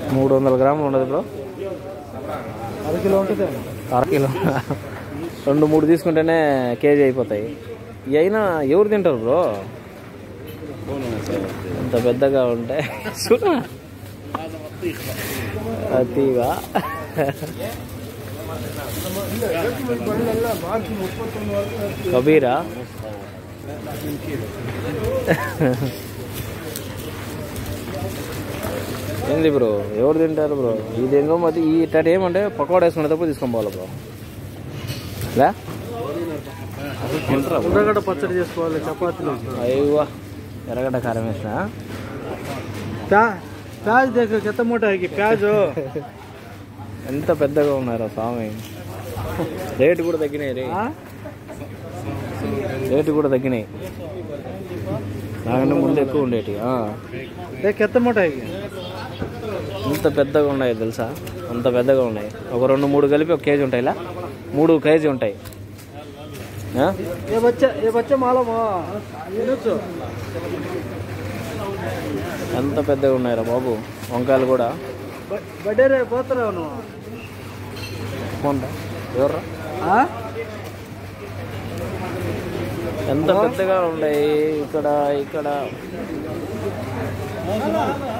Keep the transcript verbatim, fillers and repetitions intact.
మూడు వందల గ్రాములు ఉండదు బ్రో. అర కిలో ఉంటుంది. అర కిలో రెండు మూడు తీసుకుంటేనే కేజీ అయిపోతాయి. ఇవి అయినా ఎవరు తింటారు బ్రో అంత పెద్దగా ఉంటాయి. అతివా కబీరా ఏంది బ్రో ఎవరు తింటారు బ్రో? ఇదేంగో మధ్య ఈ ఇట్ట ఏమంటే పకోడా వేసుకునేటప్పుడు తీసుకొని పోవాలి బ్రో. లే ఉర్రగడ్డ పచ్చడి చేసుకోవాలి చపాతీలో. అయ్యో ఎర్రగడ్డ కారం వేసిన ప్యాజ్ దేఖ కెత్త మూటకి ప్యాజు ఎంత పెద్దగా ఉన్నారో స్వామి. రేటు కూడా తగ్గినాయి రే రేటు కూడా తగ్గినాయి. నాకంటే ముందు ఎక్కువ ఉండేటి. కెత్త మూటకి ఇంత పెద్దగా ఉన్నాయి తెలుసా? అంత పెద్దగా ఉన్నాయి. ఒక రెండు మూడు కలిపి ఒక కేజీ ఉంటాయి. ఇలా మూడు కేజీ ఉంటాయి. ఎంత పెద్దగా ఉన్నాయిరా బాబు వంకాయలు కూడా. బడ్డే పోతారా ఎవర్రా ఎంత పెద్దగా ఉన్నాయి ఇక్కడ ఇక్కడ